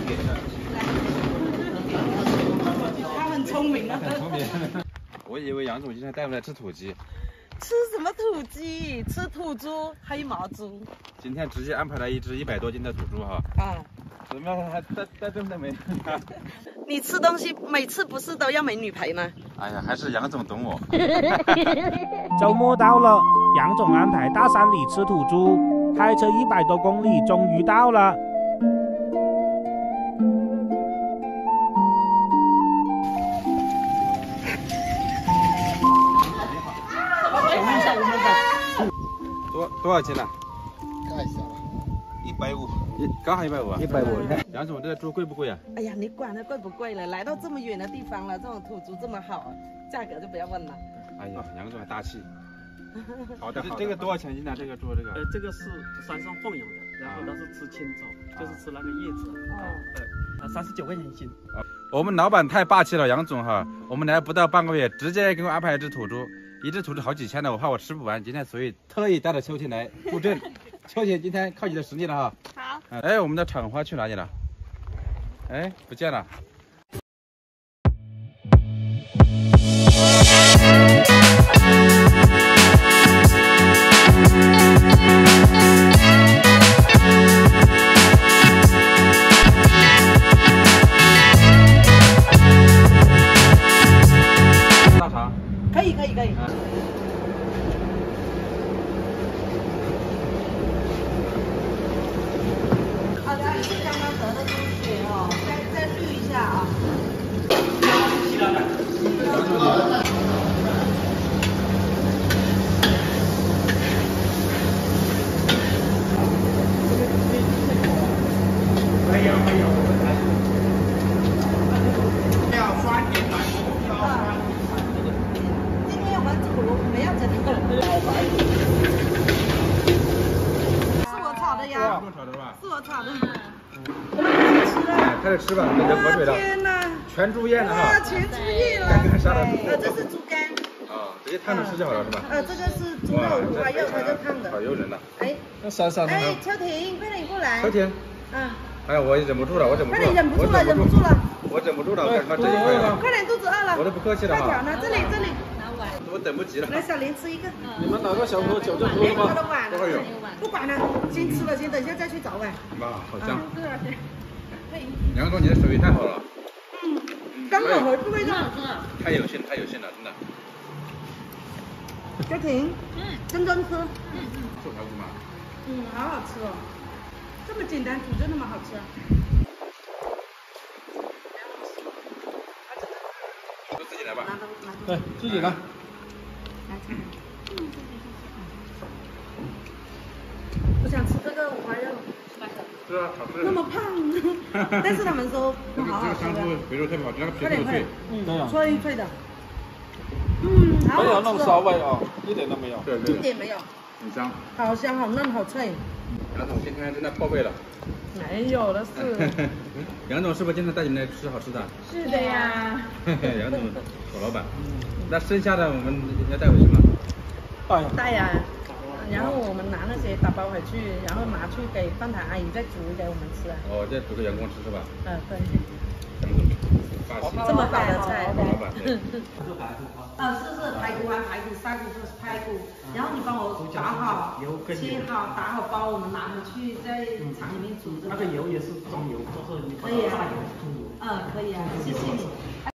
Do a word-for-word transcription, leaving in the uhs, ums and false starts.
给的。 他很聪明啊。 很聪明。我以为杨总今天带我们来吃土鸡。 吃什么土鸡？吃土猪、黑毛猪。 今天直接安排了一只一百多斤的土猪哈。 啊。 怎么样？还带带这么多美女？ 你吃东西每次不是都要美女陪吗？ 哎呀，还是杨总懂我。 周末到了，杨总安排大山里吃土猪，开车一百多公里，终于到了。 多多少斤了？ 看一下吧， 一百五，一刚好一百五啊。 一百五。 杨总，这个猪贵不贵啊？ 哎呀，你管它贵不贵了，来到这么远的地方了，这种土猪这么好，价格就不要问了。 哎呀，杨总还大气。 好的， 这这个多少钱斤呢？这个猪这个？ 呃，这个是山上放养的，然后它是吃青草，就是吃那个叶子。哦。呃，啊，三十九块钱一斤。 啊，我们老板太霸气了，杨总哈，我们来不到半个月，直接给我安排一只土猪，一只土猪好几千的，我怕我吃不完，今天所以特意带着秋晴来助阵。秋晴今天靠你的实力了哈。好。哎，我们的厂花去哪里了？哎，不见了。大肠。 可以可以可以。嗯好的，是刚刚得的猪血哦，再再滤一下啊。 没有没有。 要酸甜白不要酸。今天我们煮没有整个。是我炒的呀。 用炒的是吧？ 是我炒的。 哎，开始吃吧，流口水了。 天哪！ 全猪宴了哇， 哈。 全猪宴了。 干啥了？ 呃，这是猪肝。 啊，直接烫着吃就好了是吧？ 呃，这个是猪肉，还有它就烫的。 好诱人呐！ 哎， 那闪闪的。 哎，秋婷，快点过来。 秋婷。 嗯。 哎，我忍不住了，我忍不住了。 快点，忍不住了，忍不住了。 我忍不住了，我赶快这一块了。 快点，肚子饿了。 我都不客气了哈。 快点呢，这里这里。 我等不及了。 来，小林吃一个。 你们哪个小朋友酒就喝了吗？ 这会有。 不管了，先吃了，先等一下再去找碗。 哇，好香。 多少钱？ 杨总，你的手艺太好了。 嗯，刚好合味道。 太有幸，太有幸了，真的。 秋婷，嗯，真真吃。 嗯嗯。做排骨嘛。 嗯，好好吃哦，这么简单煮就那么好吃啊。 都自己来吧。 对，自己来。 我想吃这个五花肉。 是啊，好吃。 那么胖，但是他们说这个这个香猪肥肉特别好，那个皮特别脆。 嗯，脆脆的。嗯，好好吃。 没有那种骚味啊，一点都没有。 对对。 一点没有。 很香。好香，好嫩，好脆。 杨总今天真的破费了。 没有的是。 杨总是不是经常带你们来吃好吃的？ 是的呀。 杨总好老板。那剩下的我们要带回去吗？ 带带呀。然后我们拿那些打包回去，然后拿去给饭堂阿姨再煮给我们吃。 哦，再煮给员工吃是吧？ 嗯，对。 杨总，霸气。 这么好的菜。 老板。 啊，是是排骨啊，排骨，砂骨就是排骨，然后你帮我打好，切好，打好包，我们拿回去在厂里面煮。 那个油也是中油，就是你可以啊。 炸油、猪油。 嗯，可以啊，谢谢你。